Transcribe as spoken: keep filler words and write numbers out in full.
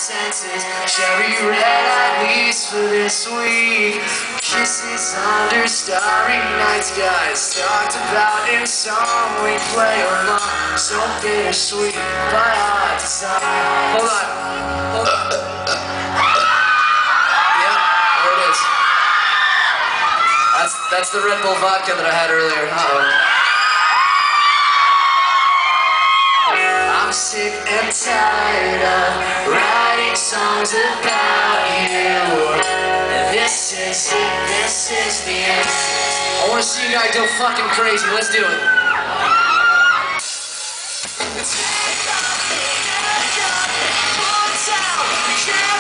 senses. Cherry red at least for this week. Kisses under starry night skies, talked about in song we play along. So bittersweet, but hard to decide. Hold on. Hold on. Yeah, there it is. That's, that's the Red Bull vodka that I had earlier. Uh-oh. I'm sick and tired of writing songs about you. This is it, this is the end. I want to see you guys go fucking crazy. Let's do it. It's